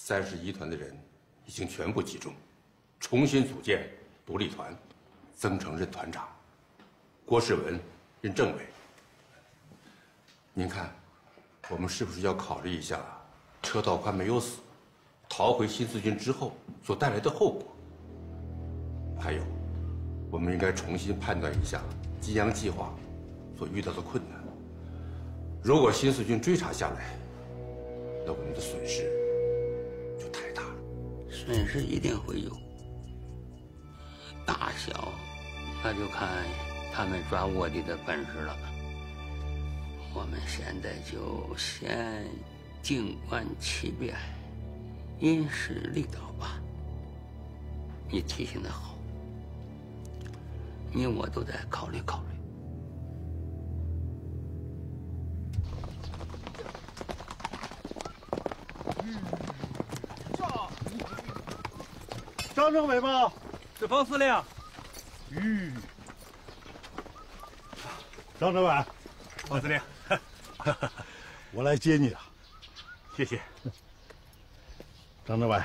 31团的人已经全部集中，重新组建独立团，曾成任团长，郭世文任政委。您看，我们是不是要考虑一下车道宽没有死，逃回新四军之后所带来的后果？还有，我们应该重新判断一下金阳计划所遇到的困难。如果新四军追查下来，那我们的损失就太大了。 损失一定会有，大小那就看他们抓卧底的本事了。我们现在就先静观其变，因势利导吧。你提醒的好，你我都得考虑考虑。 张政委吗？ 是方司令。 张政委， 方司令， 我来接你了。 谢谢。 张政委，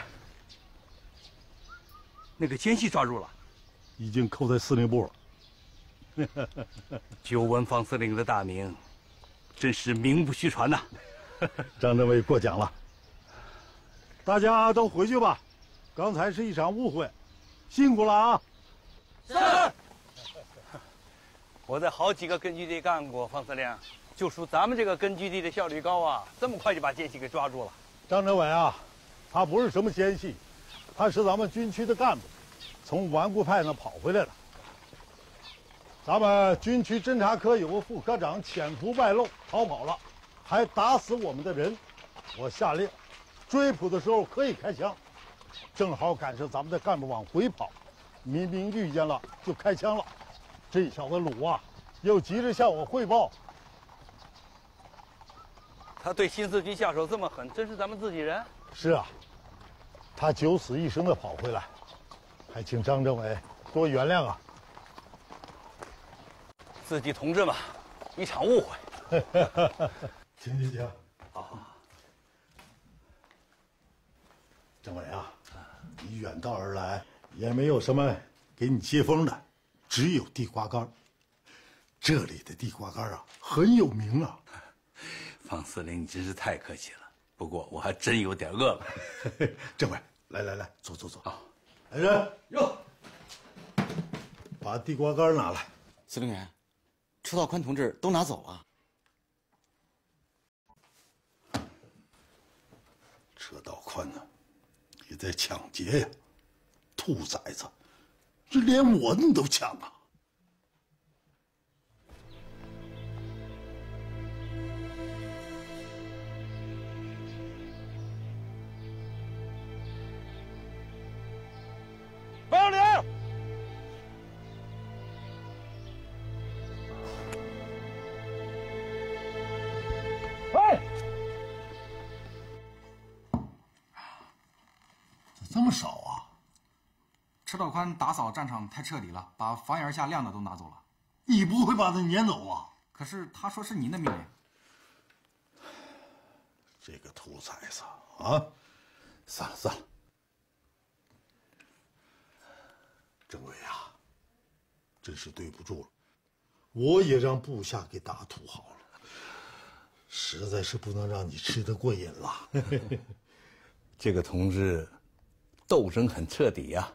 那个奸细抓住了， 已经扣在司令部了。 久闻方司令的大名，真是名不虚传呐。 张政委过奖了。大家都回去吧，刚才是一场误会，辛苦了啊！ 是。我在好几个根据地干过，方司令，就属咱们这个根据地的效率高啊，这么快就把奸细给抓住了。 张政委啊，他不是什么奸细，他是咱们军区的干部，从顽固派那跑回来的。咱们军区侦察科有个副科长潜伏败露逃跑了，还打死我们的人。我下令追捕的时候可以开枪，正好赶上咱们的干部往回跑，民兵遇见了就开枪了。这小子鲁啊，又急着向我汇报。 他对新四军下手这么狠，真是咱们自己人？ 是啊，他九死一生的跑回来，还请张政委多原谅啊。 自己同志嘛，一场误会。 请。好。政委啊，你远道而来，也没有什么给你接风的，只有地瓜干。这里的地瓜干啊，很有名啊。 方司令，你真是太客气了。不过我还真有点饿了。 政委，来，坐。啊，来人， 哟， 把地瓜干拿来。 司令员，车道宽同志都拿走了。 车道宽呢，也在抢劫呀！兔崽子，这连我你都抢啊！ 报领！ 这么少啊！ 车道宽打扫战场太彻底了，把房檐下亮的都拿走了。 你不会把他撵走啊？ 可是他说是您的命令。 这个兔崽子啊！算了，政委啊，真是对不住了，我也让部下给打土豪了，实在是不能让你吃得过瘾了。 这个同志斗争很彻底呀。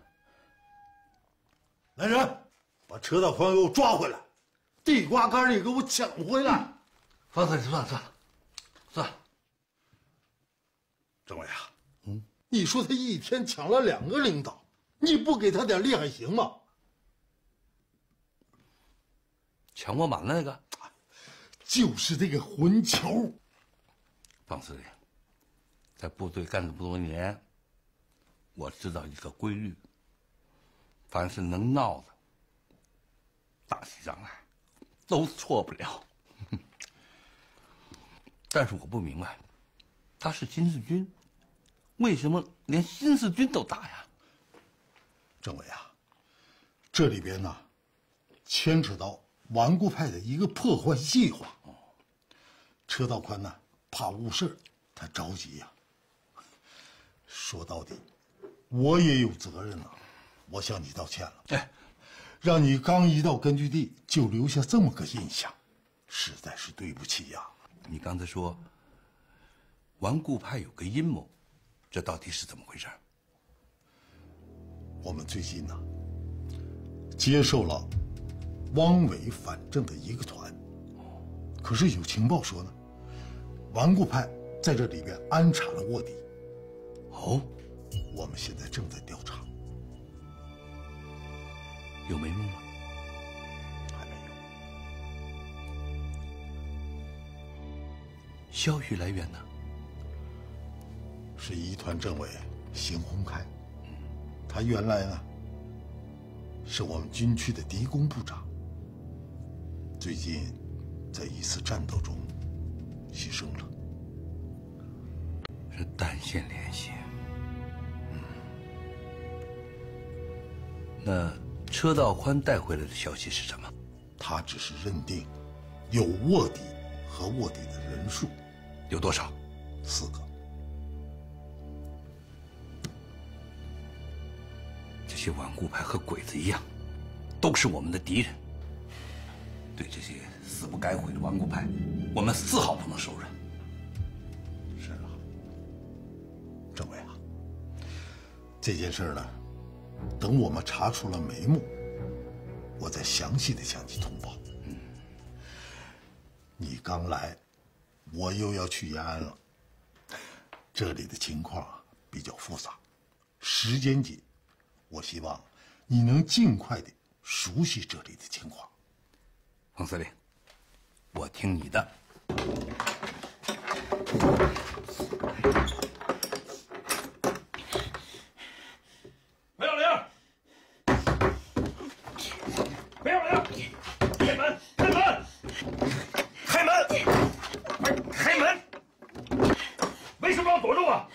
来人，把车道宽给我抓回来，地瓜干你给我抢回来。 方司令，算了。 政委啊，你说他一天抢了2个领导，你不给他点厉害行吗？ 抢我马那个， 就是这个混球。 方司令，在部队干这么多年，我知道一个规律：凡是能闹的，打起仗来都错不了。但是我不明白，他是新四军，为什么连新四军都打呀？ 政委啊，这里边呢，牵扯到顽固派的一个破坏计划。车道宽呢，怕误事，他着急呀。 说到底，我也有责任啊，我向你道歉了。 哎， 让你刚一到根据地就留下这么个印象，实在是对不起呀。 你刚才说顽固派有个阴谋，这到底是怎么回事？ 我们最近呢，接受了汪伪反正的一个团，可是有情报说呢，顽固派在这里边安插了卧底。 哦， 我们现在正在调查， 有眉目吗？ 还没有。 消息来源呢？ 是一团政委邢洪开，他原来呢是我们军区的敌工部长，最近在一次战斗中牺牲了。 是单线联系。那车道宽带回来的消息是什么？ 他只是认定有卧底和卧底的人数有多少 ？4个。 这些顽固派和鬼子一样，都是我们的敌人。对这些死不改悔的顽固派，我们丝毫不能手软。 是啊，政委啊，这件事呢，等我们查出了眉目，我再详细的向你通报。你刚来，我又要去延安了，这里的情况啊比较复杂，时间紧，我希望你能尽快的熟悉这里的情况。 彭司令，我听你的。 梅小玲，梅小玲，开门，开门，开门，快开门！为什么要躲着我？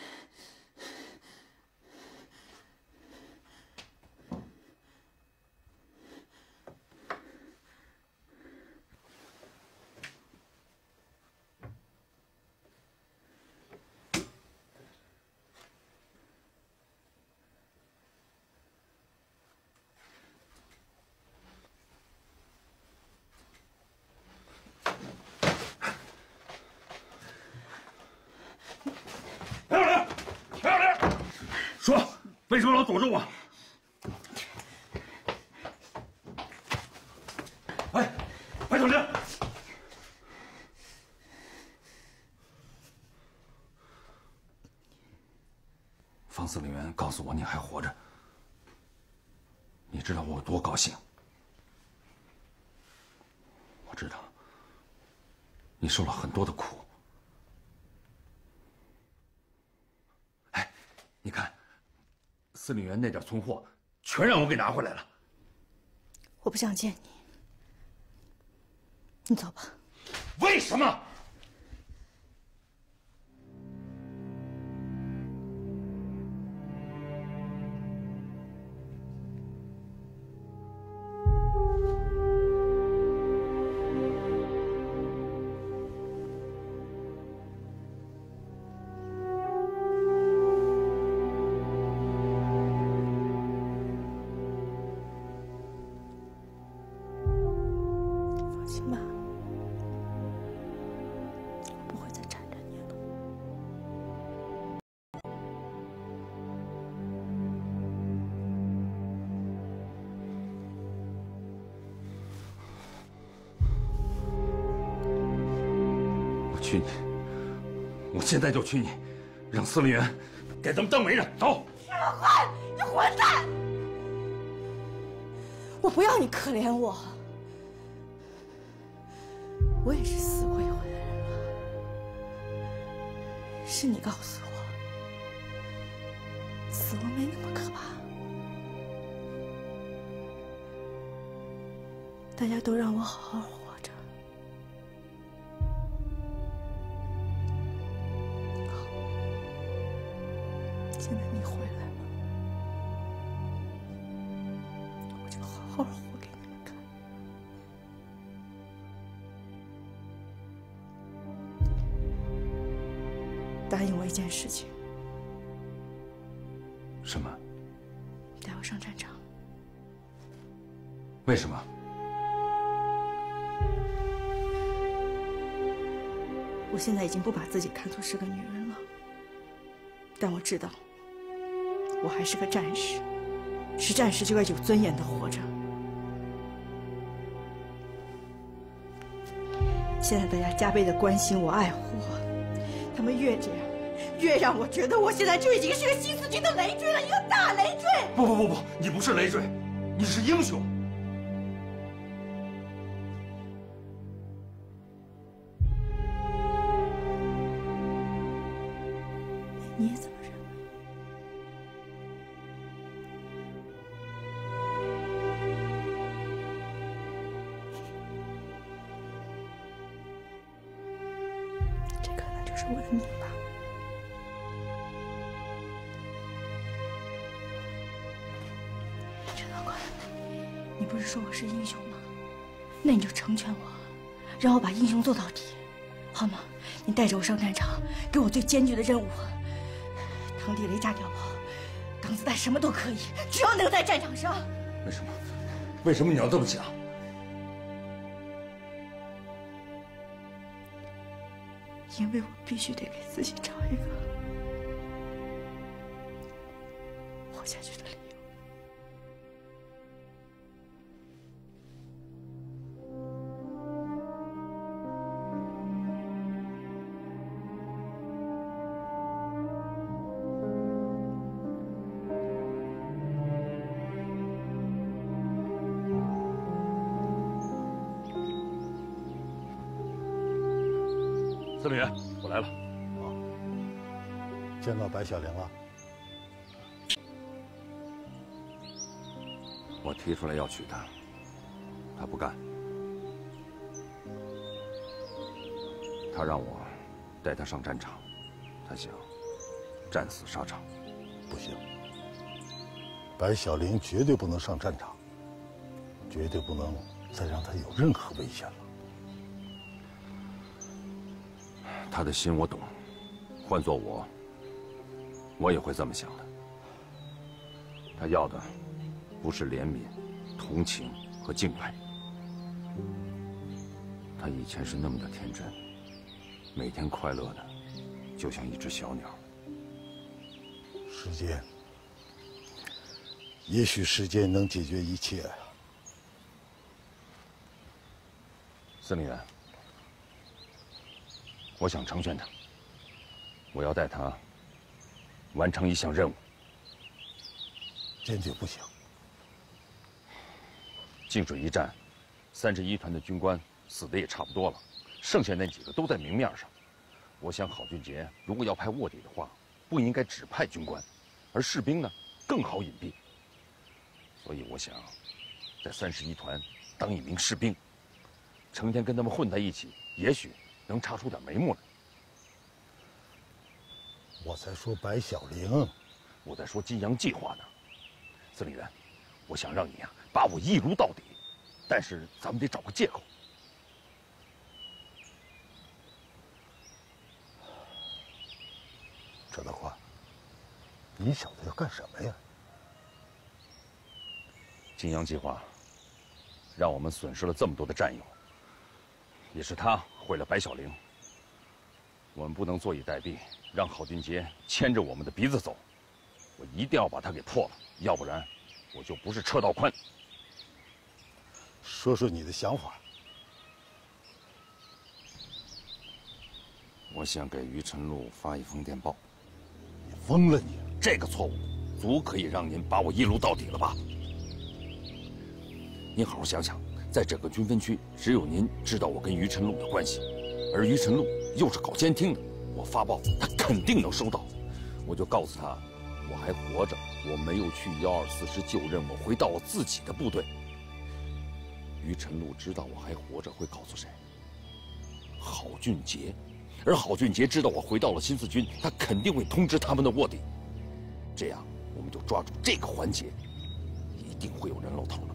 说，为什么老躲着我？哎，白小玲， 方司令员告诉我你还活着，你知道我有多高兴？我知道你受了很多的苦。哎，你看。司令员那点存货，全让我给拿回来了。 我不想见你，你走吧。 为什么？ 行吧，我不会再缠着你了。 我去你！我现在就去你，让司令员给咱们当媒人。走！ 薛老汉，你混蛋！我不要你可怜我。我也是死过一回的人了，是你告诉我，死亡没那么可怕。大家都让我好好活着。好，现在你回来了，我就好好活给你们看。答应我一件事情， 什么？ 你带我上战场。 为什么？ 我现在已经不把自己看作是个女人了，但我知道，我还是个战士，是战士就该有尊严的活着。现在大家加倍的关心我、爱护我，他们越这样，越让我觉得我现在就已经是个新四军的累赘了，一个大累赘。 不，你不是累赘，你是英雄。 你也这么认为？这可能就是我的命吧。陈道官，你不是说我是英雄吗？那你就成全我，让我把英雄做到底，好吗？你带着我上战场，给我最艰巨的任务。堂地雷炸碉堡，挡子弹什么都可以，只要能在战场上。 为什么？为什么你要这么想？ 因为我必须得给自己找一个活下去的理由。 司令员，我来了。 见到白小玲了。 我提出来要娶她，她不干。她让我带她上战场，她想战死沙场。 不行，白小玲绝对不能上战场，绝对不能再让她有任何危险了。 他的心我懂，换做我也会这么想的。他要的不是怜悯、同情和敬佩。他以前是那么的天真，每天快乐的，就像一只小鸟。 时间，也许时间能解决一切啊。 司令员。我想成全他，我要带他完成一项任务。 坚决不行。 净水一战，31团的军官死的也差不多了，剩下那几个都在明面上。我想郝俊杰如果要派卧底的话，不应该只派军官，而士兵呢更好隐蔽。所以我想，在31团当一名士兵，成天跟他们混在一起，也许能查出点眉目来。 我在说白小玲， 我在说金阳计划呢。司令员，我想让你呀把我一撸到底，但是咱们得找个借口。 陈道官，你小子要干什么呀？ 金阳计划让我们损失了这么多的战友，也是他毁了白小玲。我们不能坐以待毙，让郝俊杰牵着我们的鼻子走。我一定要把他给破了，要不然我就不是车道宽。 说说你的想法。 我想给于晨露发一封电报。 你疯了你！ 这个错误，足可以让您把我一撸到底了吧？您好好想想，在整个军分区，只有您知道我跟于晨露的关系，而于晨露又是搞监听的，我发报他肯定能收到。我就告诉他，我还活着，我没有去124师就任，我回到了自己的部队。于晨露知道我还活着，会告诉谁？郝俊杰。而郝俊杰知道我回到了新四军，他肯定会通知他们的卧底。这样，我们就抓住这个环节，一定会有人露头了。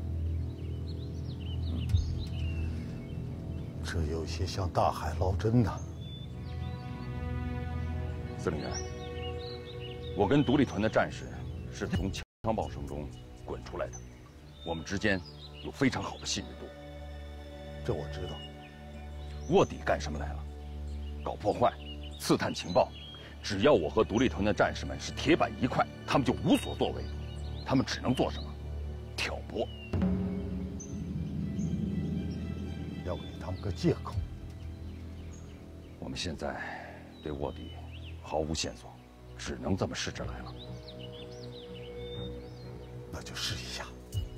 这有些像大海捞针呐。 司令员，我跟独立团的战士是从枪炮声中滚出来的，我们之间有非常好的信任度。 这我知道。 卧底干什么来了？搞破坏，刺探情报。只要我和独立团的战士们是铁板一块，他们就无所作为。他们只能做什么？挑拨。 要给他们个借口。 我们现在对卧底毫无线索，只能这么试着来了。 那就试一下。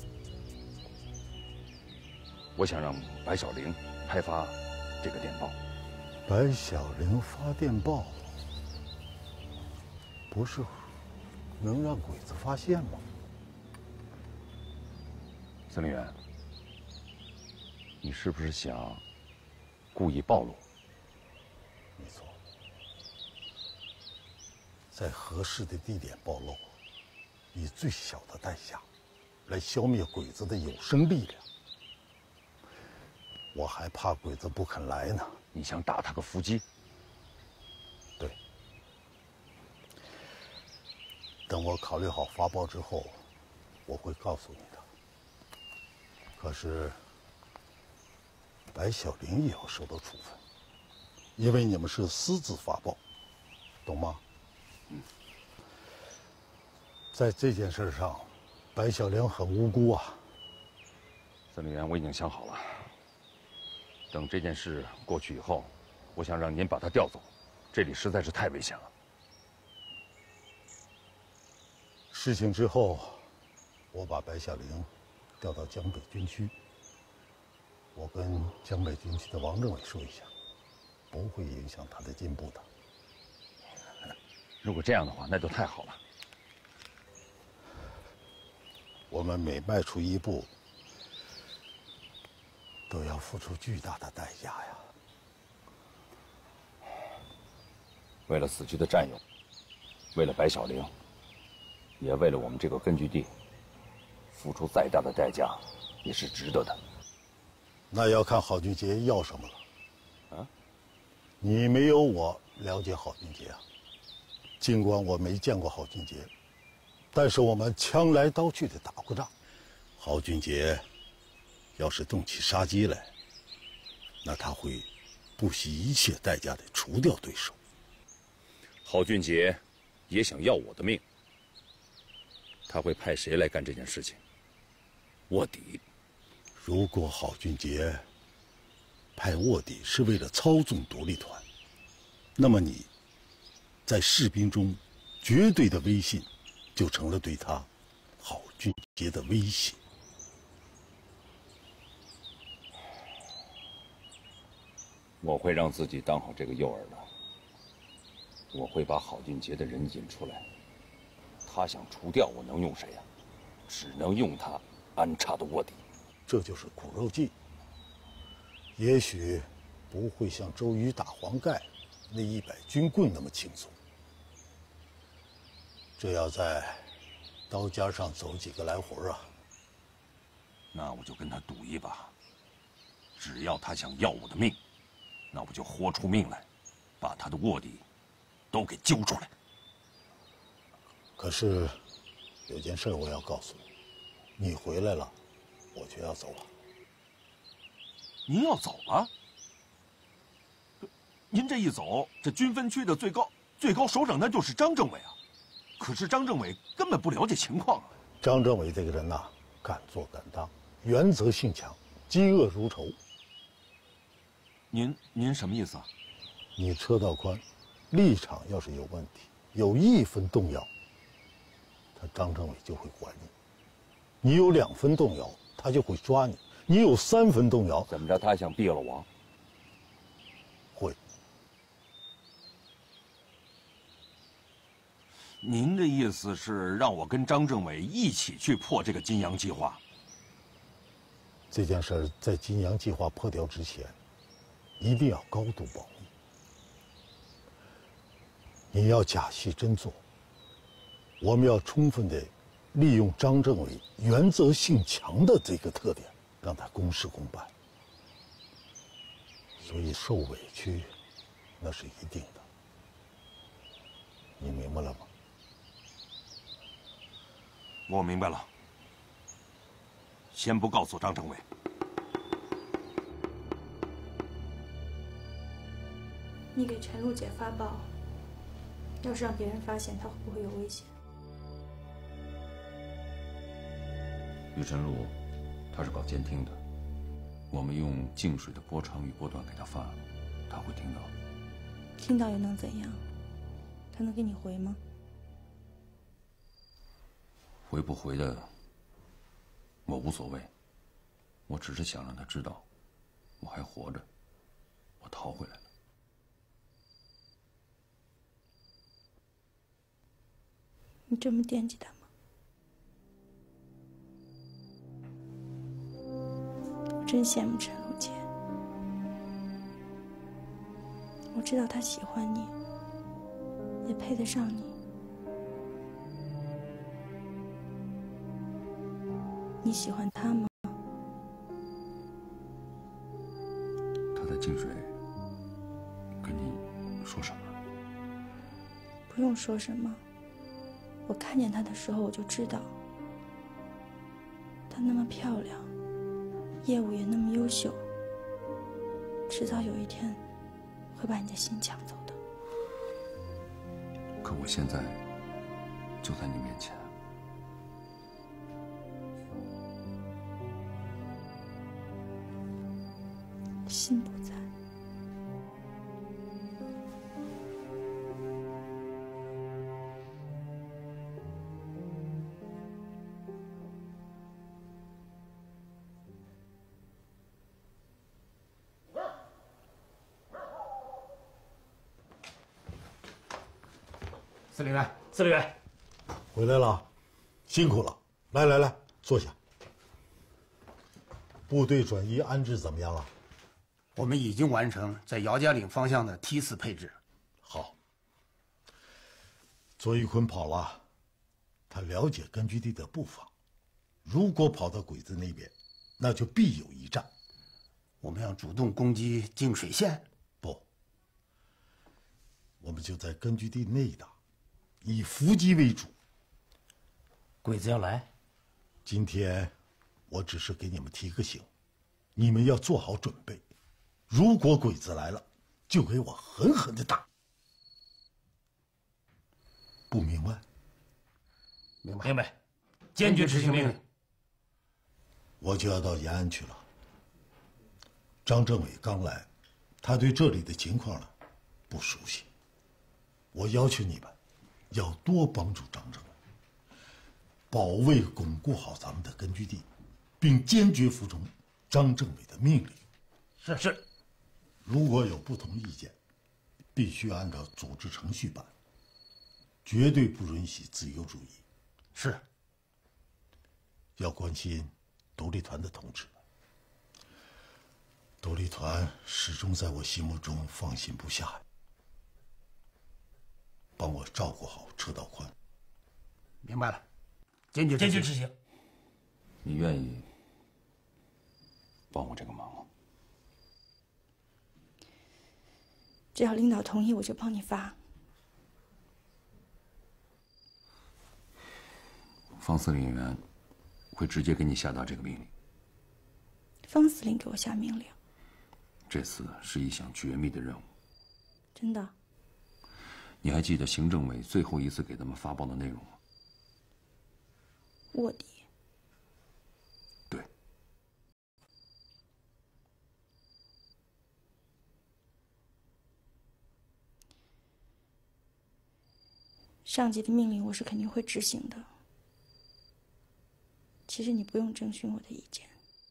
我想让白小玲拍发这个电报。 白小玲发电报，不是能让鬼子发现吗？ 司令员，你是不是想故意暴露？ 没错，在合适的地点暴露，以最小的代价来消灭鬼子的有生力量。我还怕鬼子不肯来呢。 你想打他个伏击？ 对。等我考虑好发报之后，我会告诉你的。可是，白小玲也要受到处分，因为你们是私自发报，懂吗？在这件事上，白小玲很无辜啊。 司令员，我已经想好了。等这件事过去以后，我想让您把他调走，这里实在是太危险了。 事情之后，我把白小玲调到江北军区。我跟江北军区的王政委说一下，不会影响他的进步的。 如果这样的话，那就太好了。 我们每迈出一步，都要付出巨大的代价呀。 为了死去的战友，为了白小玲，也为了我们这个根据地，付出再大的代价也是值得的。 那要看郝俊杰要什么了。 啊？ 你没有我了解郝俊杰啊。尽管我没见过郝俊杰，但是我们枪来刀去的打过仗。郝俊杰要是动起杀机来，那他会不惜一切代价的除掉对手。 郝俊杰也想要我的命，他会派谁来干这件事情？卧底。 如果郝俊杰派卧底是为了操纵独立团，那么你在士兵中绝对的威信，就成了对他郝俊杰的威胁。 我会让自己当好这个诱饵的。我会把郝俊杰的人引出来。他想除掉我，能用谁呀？只能用他安插的卧底。 这就是苦肉计。也许不会像周瑜打黄盖那100军棍那么轻松。这要在刀尖上走几个来回啊！ 那我就跟他赌一把。只要他想要我的命，那我就豁出命来，把他的卧底都给揪出来。 可是，有件事我要告诉你，你回来了，我就要走了。 您要走了？您这一走，这军分区的最高首长那就是张政委啊。可是张政委根本不了解情况啊。 张政委这个人呐，敢做敢当，原则性强，嫉恶如仇。 您什么意思啊？ 你车道宽，立场要是有问题，有1分动摇，他张政委就会管你；你有2分动摇，他就会抓你；你有3分动摇， 怎么着？他想毙了我？ 会。 您的意思是让我跟张政委一起去破这个金阳计划？ 这件事儿在金阳计划破掉之前，一定要高度保密。你要假戏真做，我们要充分的利用张政委原则性强的这个特点，让他公事公办。所以受委屈，那是一定的。你明白了吗？ 我明白了，先不告诉张政委。 你给陈露姐发报，要是让别人发现，她会不会有危险？ 于晨露，他是搞监听的，我们用净水的波长与波段给他发，他会听到。 听到又能怎样？他能给你回吗？ 回不回的，我无所谓，我只是想让他知道，我还活着，我逃回来了。 你这么惦记他吗？我真羡慕陈露姐。我知道她喜欢你，也配得上你。你喜欢她吗？ 他在净水跟你说什么？ 不用说什么。我看见她的时候，我就知道，她那么漂亮，业务也那么优秀，迟早有一天会把你的心抢走的。 可我现在就在你面前， 心不在。 司令员，司令员， 回来了，辛苦了。来来来，坐下。部队转移安置怎么样了？ 我们已经完成在姚家岭方向的梯次配置。 好。左玉坤跑了，他了解根据地的布防，如果跑到鬼子那边，那就必有一战。 我们要主动攻击净水线？ 不，我们就在根据地内打，以伏击为主。 鬼子要来？ 今天我只是给你们提个醒，你们要做好准备。如果鬼子来了，就给我狠狠的打。不明白？ 明白。明白，坚决执行命令。 我就要到延安去了。张政委刚来，他对这里的情况呢不熟悉。我要求你们要多帮助张政委，保卫巩固好咱们的根据地，并坚决服从张政委的命令。 是。 如果有不同意见，必须按照组织程序办，绝对不允许自由主义。 是。 要关心独立团的同志，独立团始终在我心目中放心不下。帮我照顾好车道宽。 明白了，坚决执行。 你愿意帮我这个忙吗？ 只要领导同意，我就帮你发。 方司令员会直接给你下达这个命令。 方司令给我下命令。 这次是一项绝密的任务。 真的？ 你还记得行政委最后一次给他们发报的内容吗？ 卧底。 对。 上级的命令我是肯定会执行的。其实你不用征询我的意见。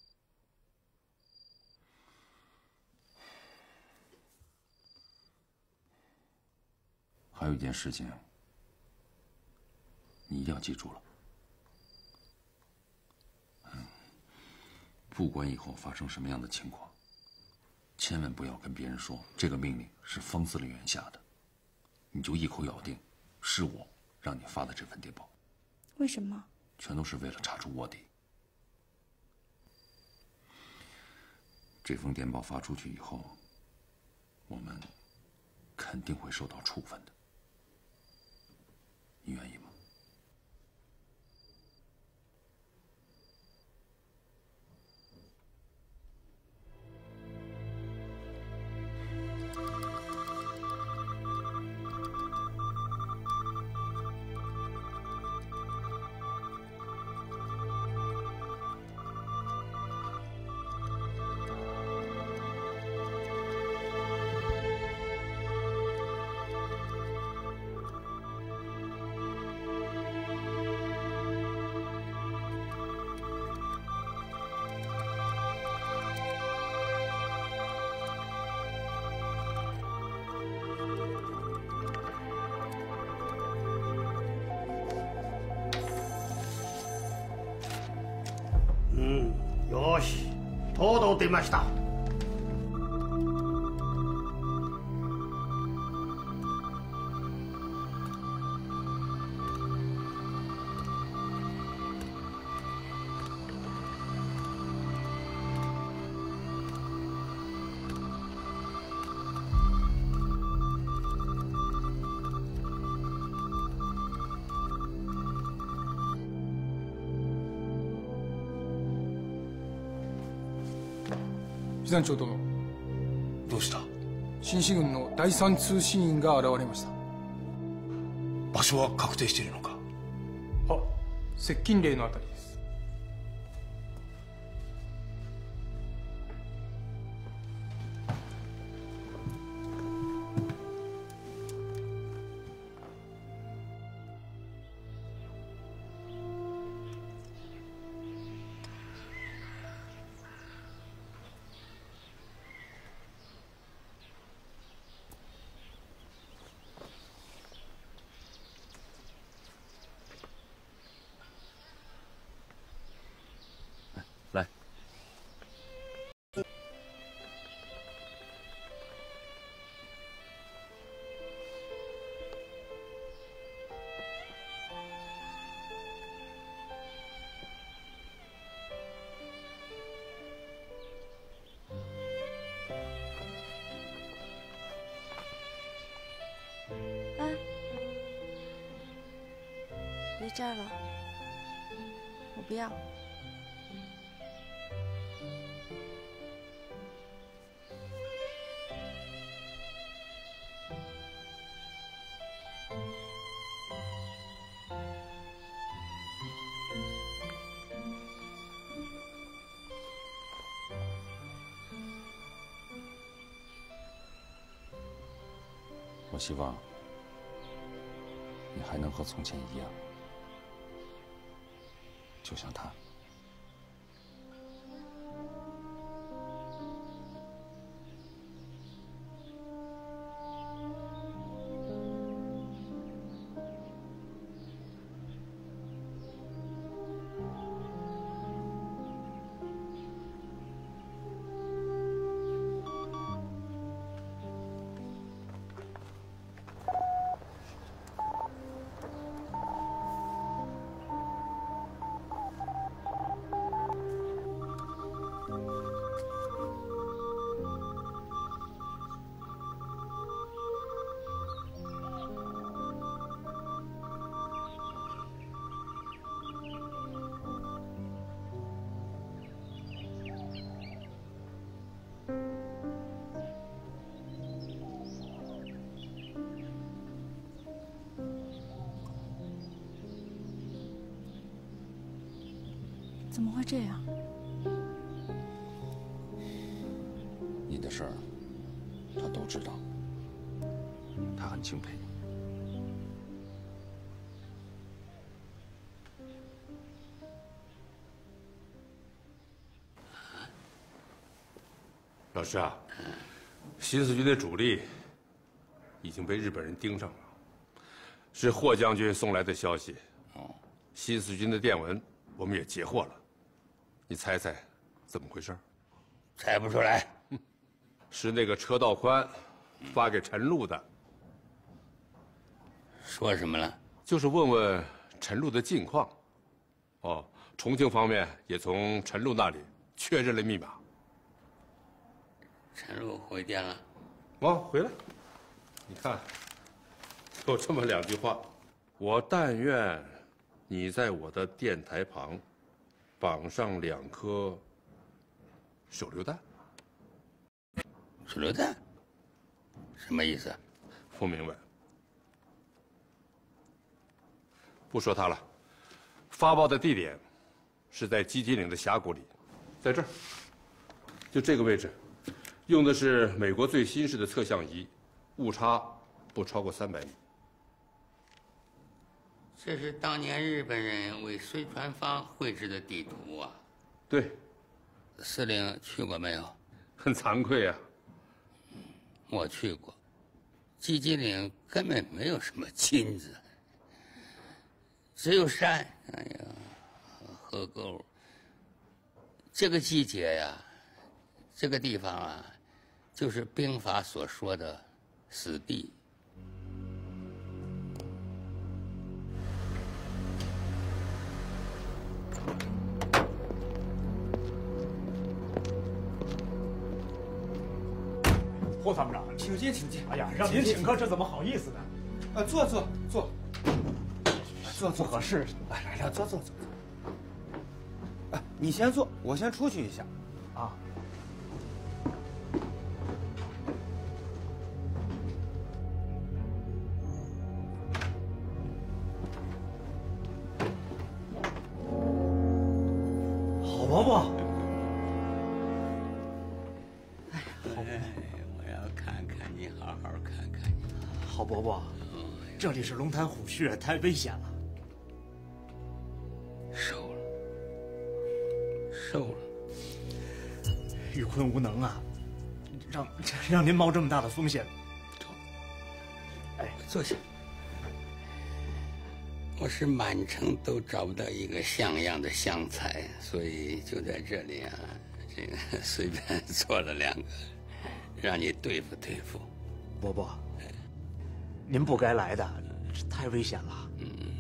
还有一件事情，你一定要记住了。不管以后发生什么样的情况，千万不要跟别人说这个命令是方司令员下的，你就一口咬定是我让你发的这份电报。 为什么？ 全都是为了查出卧底。这封电报发出去以后，我们肯定会受到处分的。你愿意吗？ 報道出ました。 師団長殿、 どうした？ 新四軍の第三通信員が現れました。 場所は確定しているのか？ あ、接近嶺のあたりです。 来， 别这儿了，我不要。 我希望你还能和从前一样，就像他。 怎么会这样？ 你的事儿，他都知道，他很敬佩你。 老师啊，新四军的主力已经被日本人盯上了，是霍将军送来的消息。新四军的电文我们也截获了，你猜猜怎么回事？ 猜不出来。 是那个车道宽发给陈露的。 说什么了？ 就是问问陈露的近况。哦，重庆方面也从陈露那里确认了密码。 陈露回电了。 哦，回来。你看，有这么2句话：我但愿你在我的电台旁绑上2颗手榴弹。 手榴弹？什么意思？ 不明白。不说他了。发报的地点是在鸡金岭的峡谷里，在这儿，就这个位置，用的是美国最新式的测向仪，误差不超过300米。 这是当年日本人为孙传芳绘制的地图啊。 对。 司令去过没有？ 很惭愧啊。 我去过，鸡金岭根本没有什么金子，只有山。哎呀，河沟。这个季节呀， 这个地方啊，就是兵法所说的死地。 霍参谋长， 请进，请进。 哎呀，让您请客，这怎么好意思呢？ 坐， 不合适。 来，坐。你先坐，我先出去一下。 啊。好伯伯。好伯伯，这里是龙潭虎穴，太危险了。 受了。 玉坤无能啊，让您冒这么大的风险。 哎，坐下。我是满城都找不到一个像样的香菜，所以就在这里啊，这个随便做了2个，让你对付对付。 伯伯。您不该来的，这太危险了。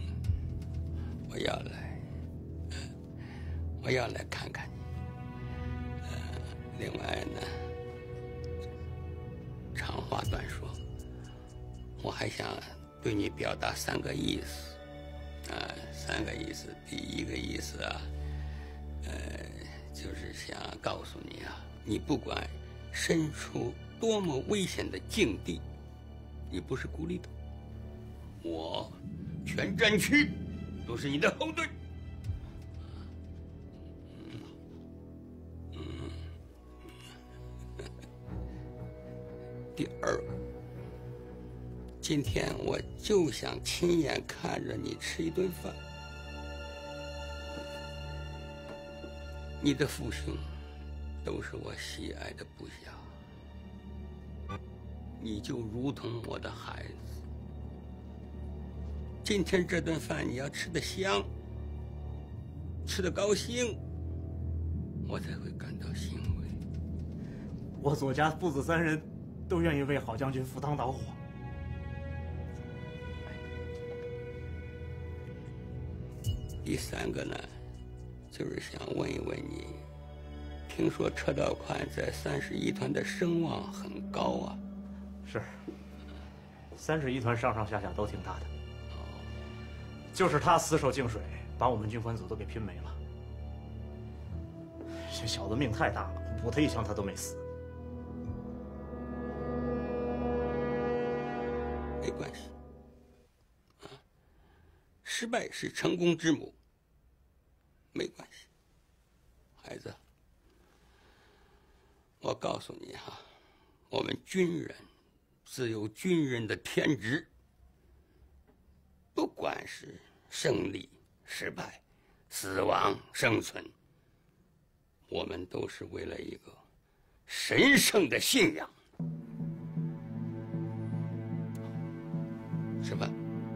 我要来看看你。另外呢，长话短说，我还想对你表达3个意思。3个意思。第一个意思啊，就是想告诉你啊，你不管身处多么危险的境地。你不是孤立的，我全战区都是你的后盾。第2个，今天我就想亲眼看着你吃一顿饭。你的父兄都是我喜爱的部下。你就如同我的孩子。今天这顿饭你要吃得香，吃得高兴，我才会感到欣慰。 我左家父子3人都愿意为好将军赴汤蹈火。 第3个呢，就是想问一问你，听说车道宽在31团的声望很高啊。 是，31团上上下下都听他的。就是他死守泾水，把我们军官组都给拼没了。这小子命太大了，补他1枪他都没死。 没关系，失败是成功之母。没关系，孩子，我告诉你哈，我们军人。自有军人的天职，不管是胜利、失败、死亡、生存，我们都是为了一个神圣的信仰。吃饭。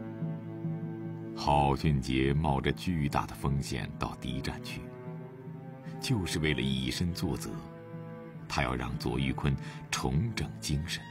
郝俊杰冒着巨大的风险到敌占区，就是为了以身作则，他要让左玉坤重整精神。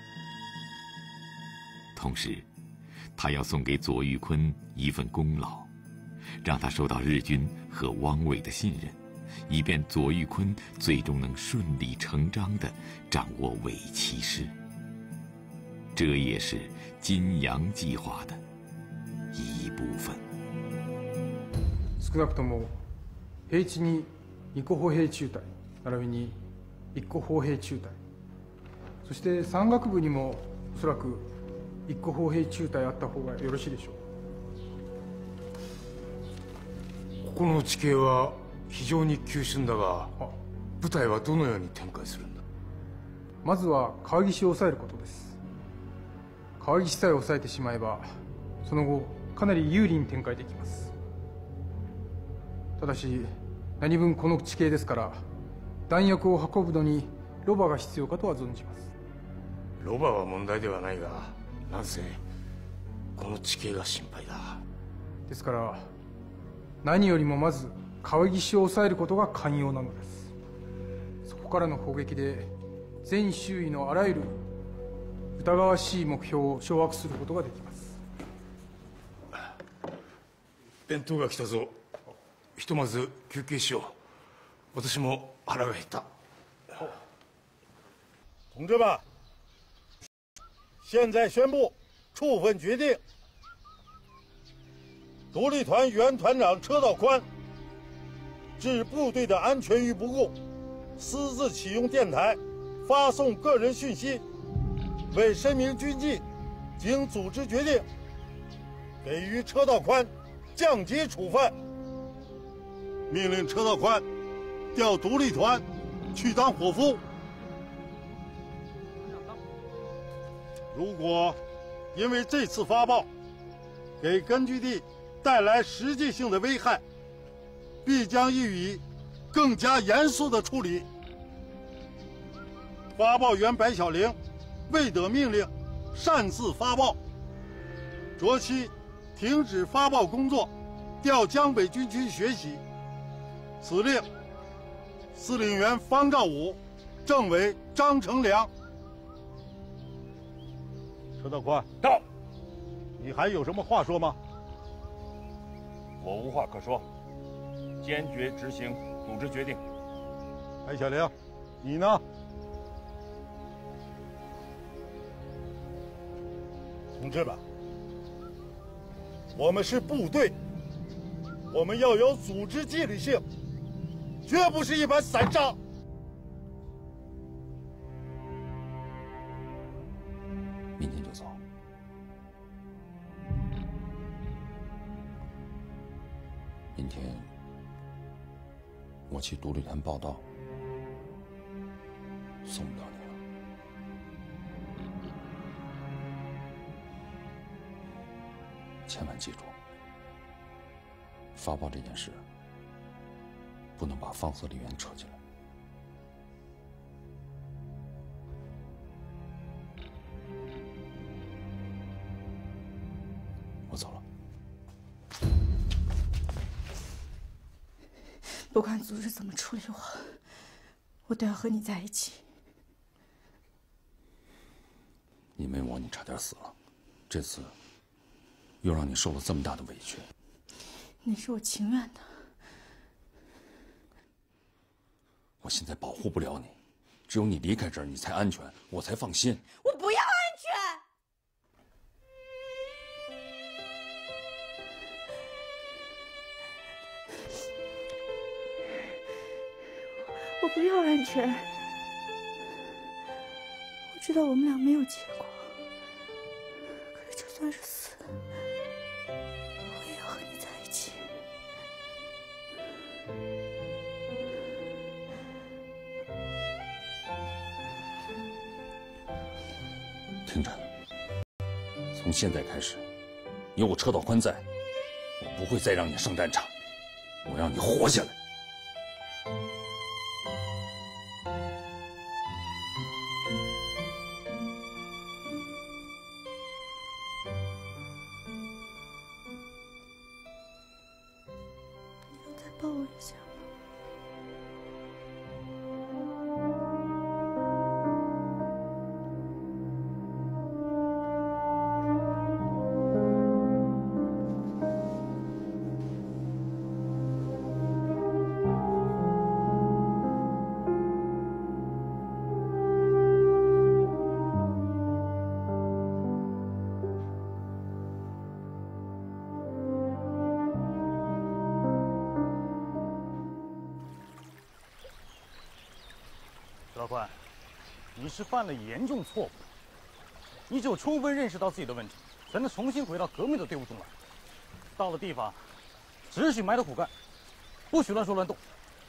同时，他要送给左玉坤一份功劳，让他受到日军和汪伪的信任，以便左玉坤最终能顺理成章地掌握伪骑师。这也是金洋计划的一部分。 少なくとも平地に2個歩兵中隊並びに1個歩兵中隊、そして山岳部にもおそらく1個歩兵中隊あった方がよろしいでしょう。 ここの地形は非常に急峻だが、部隊はどのように展開するんだ。 まずは川岸を抑えることです。川岸さえ抑えてしまえば、その後かなり有利に展開できます。ただし何分この地形ですから、弾薬を運ぶのにロバが必要かとは存じます。 ロバは問題ではないが、なんせこの地形が心配だ。 ですから何よりもまず川岸を抑えることが肝要なのです。 そうからの攻撃で全周囲のあらゆる疑わしい目標を掌握することができます。 弁当が来たぞ。ひとまず休憩しよう。私も腹が減った。 同志们，现在宣布处分决定：独立团原团长车道宽置部队的安全于不顾，私自启用电台发送个人讯息，为申明军纪，经组织决定，给予车道宽降级处分。命令车道宽调独立团去当伙夫。如果因为这次发报给根据地带来实际性的危害，必将予以更加严肃的处理。发报员白小玲未得命令擅自发报，着期停止发报工作，调江北军区学习。此令司令员方兆武，政委张成良。车道宽， 到。 你还有什么话说吗？ 我无话可说，坚决执行组织决定。 白小玲，你呢？同志们，我们是部队，我们要有组织纪律性，绝不是一盘散沙。 明天就走。明天我去独立团报道，送不了你了。千万记住，发报这件事不能把放射力源扯进来。我走了。 不管组织怎么处理我都要和你在一起。 因为我，你差点死了，这次又让你受了这么大的委屈。 那是我情愿的。 我现在保护不了你，只有你离开这儿，你才安全，我才放心。 我不要安全。我不要安全。我知道我们俩没有结果，可是就算是死，我也要和你在一起。 听着，从现在开始，有我车道宽在，我不会再让你上战场，我让你活下来。 再抱我一下吗？ 老宽，你是犯了严重错误，你只有充分认识到自己的问题，才能重新回到革命的队伍中来。到了地方，只许埋头苦干，不许乱说乱动。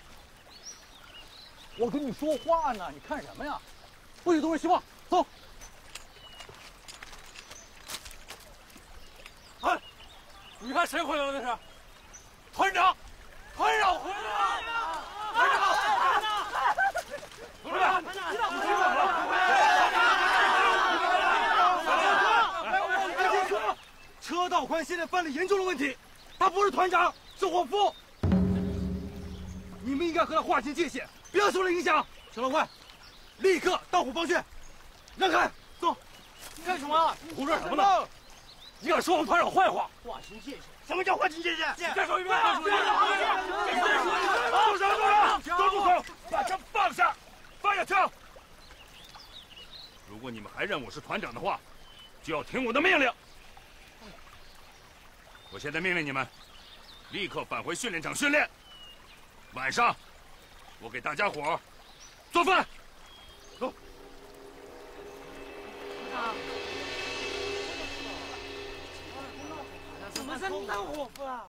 我跟你说话呢，你看什么呀？不许东人希望，走。哎，你看谁回来了？这是团长，团长回来了！团长！车道宽现在犯了严重的问题，他不是团长，是伙夫。你们应该和他划清界限，不要受了影响。 小老怪，立刻到虎方去！让开，走！干什么？ 胡说什么呢？你敢说我们团长坏话？ 划清界限！ 什么叫划清界限？ 再说一遍！住手！都住口！把枪放下！放下枪！如果你们还认我是团长的话，就要听我的命令。我现在命令你们，立刻返回训练场训练。晚上，我给大家伙做饭。走。 怎么这么火啊？